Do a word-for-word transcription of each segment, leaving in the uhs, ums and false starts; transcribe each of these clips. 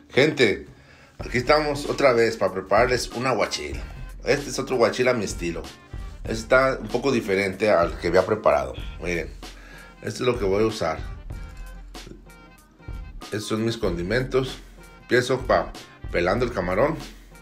Gente, aquí estamos otra vez para prepararles un aguachile. Este es otro aguachile a mi estilo. Este está un poco diferente al que había preparado. Miren, esto es lo que voy a usar. Estos son mis condimentos. Empiezo pa, pelando el camarón.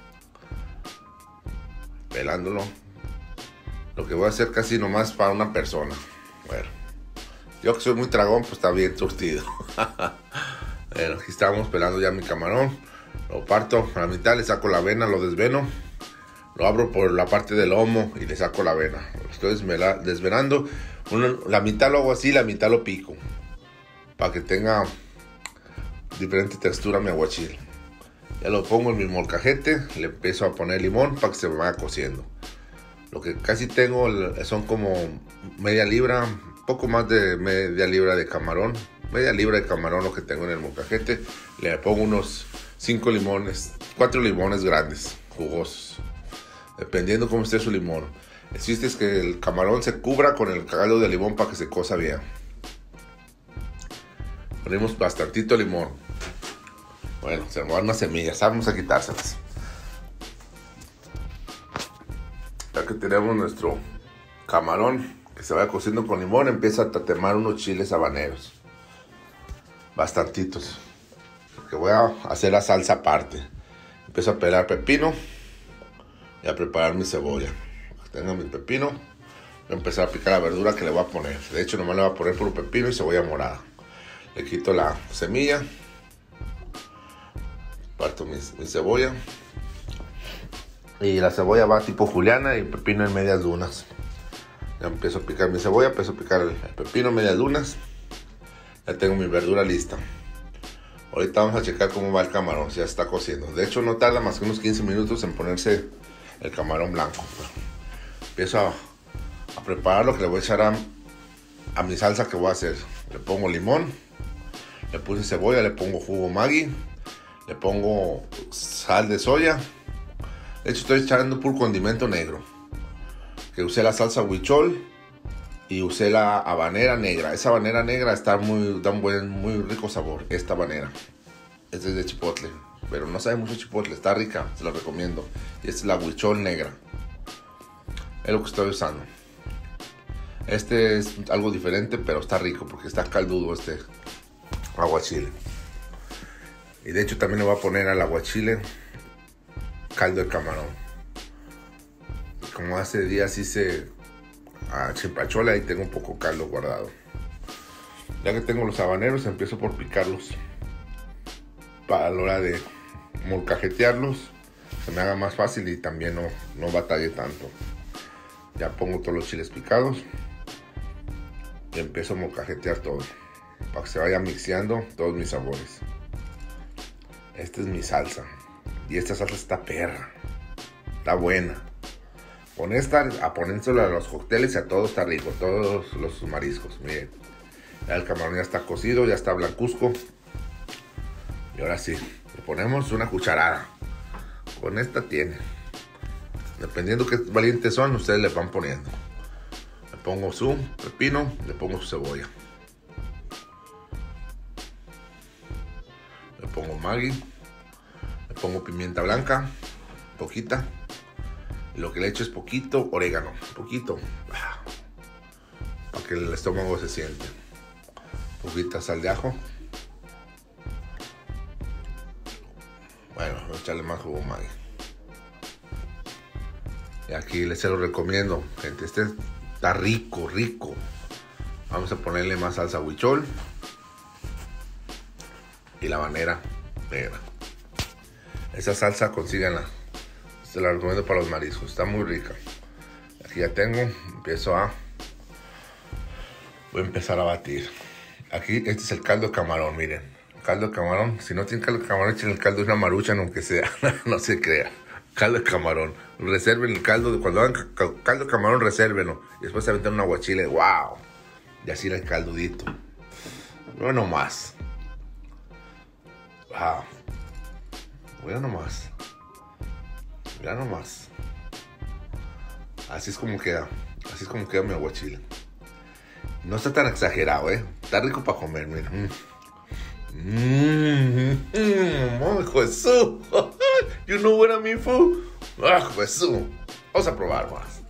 Pelándolo. Lo que voy a hacer casi nomás para una persona. Bueno, yo que soy muy tragón, pues está bien surtido. Bueno, aquí estamos pelando ya mi camarón. Lo parto a la mitad, le saco la vena, lo desveno. Lo abro por la parte del lomo y le saco la vena. Lo estoy desvenando. Una, la mitad lo hago así, la mitad lo pico. Para que tenga diferente textura mi aguachile. Ya lo pongo en mi molcajete. Le empiezo a poner limón para que se vaya cociendo. Lo que casi tengo son como media libra, poco más de media libra de camarón. Media libra de camarón lo que tengo en el molcajete. Le pongo unos cinco limones, cuatro limones grandes, jugosos. Dependiendo cómo esté su limón. El chiste es que el camarón se cubra con el caldo de limón para que se cosa bien. Ponemos bastantito limón. Bueno, se me van unas semillas, vamos a quitárselas. Ya que tenemos nuestro camarón que se va cociendo con limón, empieza a tatemar unos chiles habaneros. Bastantitos. Que voy a hacer la salsa aparte. Empiezo a pelar pepino y a preparar mi cebolla. Tengo mi pepino. Voy a empezar a picar la verdura que le voy a poner. De hecho, nomás le voy a poner puro pepino y cebolla morada. Le quito la semilla. Parto mi, mi cebolla. Y la cebolla va tipo juliana y el pepino en medias lunas. Ya empiezo a picar mi cebolla, empiezo a picar el, el pepino en medias lunas. Ya tengo mi verdura lista. Ahorita vamos a checar cómo va el camarón, si ya está cociendo. De hecho no tarda más que unos quince minutos en ponerse el camarón blanco. Empiezo a, a preparar lo que le voy a echar a, a mi salsa que voy a hacer. Le pongo limón, le puse cebolla, le pongo jugo Maggi, le pongo sal de soya. De hecho estoy echando puro condimento negro. Que usé la salsa huichol y usé la habanera negra. Esa habanera negra está muy, da un buen, muy rico sabor. Esta habanera. Esta es de chipotle. Pero no sabe mucho chipotle. Está rica. Se la recomiendo. Y esta es la huichol negra. Es lo que estoy usando. Este es algo diferente, pero está rico porque está caldudo este aguachile. Y de hecho también le voy a poner al aguachile caldo de camarón. Y como hace días hice a chimpachola y tengo un poco caldo guardado. Ya que tengo los habaneros, empiezo por picarlos para la hora de molcajetearlos se me haga más fácil y también no, no batalle tanto. Ya pongo todos los chiles picados y empiezo a molcajetear todo para que se vaya mixeando todos mis sabores. Esta es mi salsa y esta salsa está perra, está buena. Con esta, a ponérsela a los cócteles y a todo está rico, todos los mariscos. Miren, ya el camarón ya está cocido, ya está blancuzco. Y ahora sí, le ponemos una cucharada. Con esta tiene. Dependiendo qué valientes son, ustedes le van poniendo. Le pongo su pepino, le pongo su cebolla. Le pongo Maggi. Le pongo pimienta blanca, poquita. Y lo que le echo es poquito orégano, poquito, para que el estómago se siente. Poquita sal de ajo. Bueno, voy a echarle más jugo Maggi. Y aquí les se lo recomiendo, gente. Este está rico, rico. Vamos a ponerle más salsa huichol y la habanera negra. Esa salsa consíganla. Se la recomiendo para los mariscos, está muy rica. Aquí ya tengo, empiezo a voy a empezar a batir. Aquí este es el caldo de camarón, miren. Caldo de camarón, si no tienen caldo de camarón, echen el caldo de una maruchan aunque sea. No se crea. Caldo de camarón. Reserven el caldo, cuando hagan caldo de camarón, resérvenlo. Y después se aventan un aguachile, wow. Y así el caldudito. No nomás. Wow. Bueno nomás. Ya nomás. Así es como queda. Así es como queda mi aguachile. No está tan exagerado, ¿eh? Está rico para comer, miren. Mmm. Mmm. Jesús. You know what I mean, fool? Ah, Jesús. Vamos a probar más.